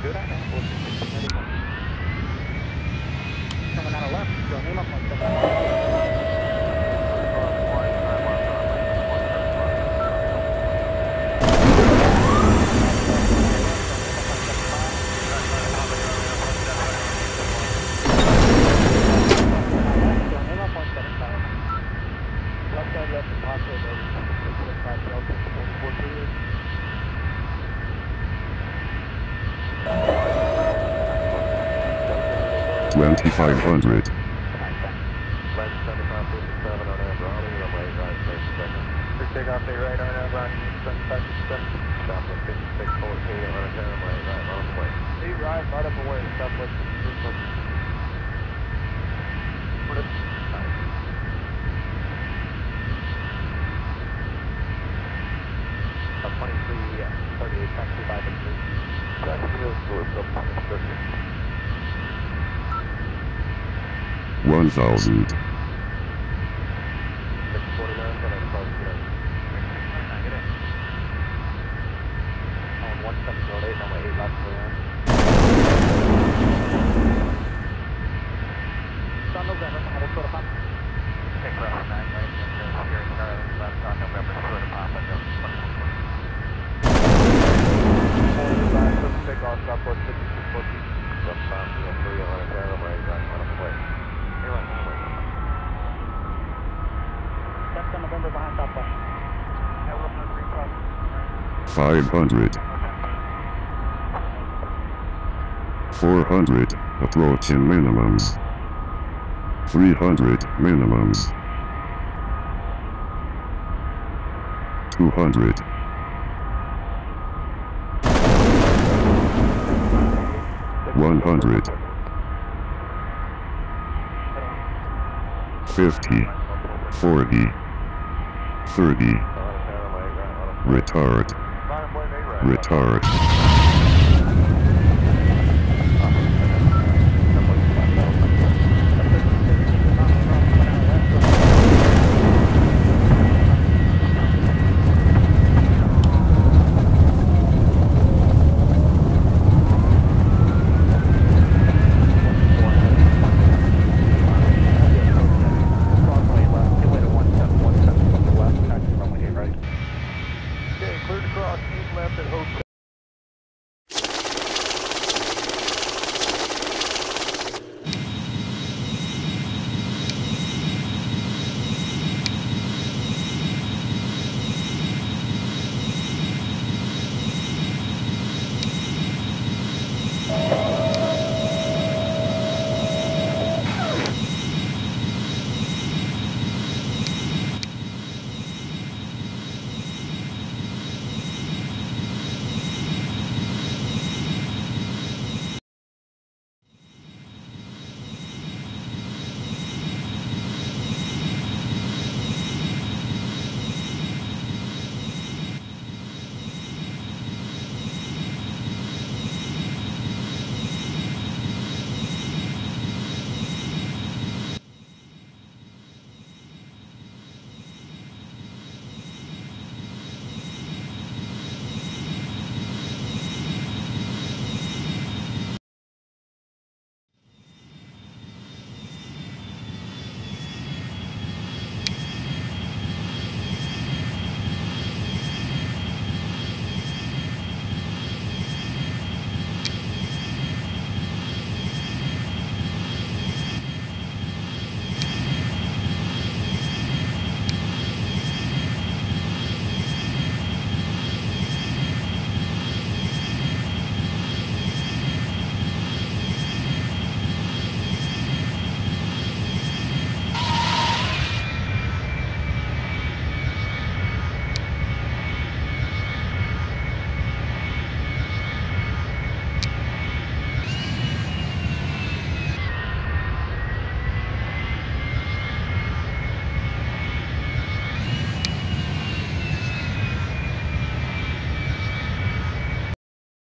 Coming out of left, go name up 1 second. 2500. Take off the right on that line, 7567. Stop with 5614 on a turn right, on the way. Stay right up away, stop with 5614. Put it. Up 23, 38, taxi 5 and 3. Taxi is good, up 1000. 649, and I'm close to it. 649, get in. On 1708, on my 8 left for that. On November, hold short of pop. Take cross 9 right, and here in Charlie, left on November, short of pop, and go 2120. Take off, stop with 5614. Stop, stop, 3 on a turn right, on the way. That's on November behind Southwest. 500. 400, approaching minimums. 300, minimums. 200. 100. 50. 40. 30. Retard. Retard.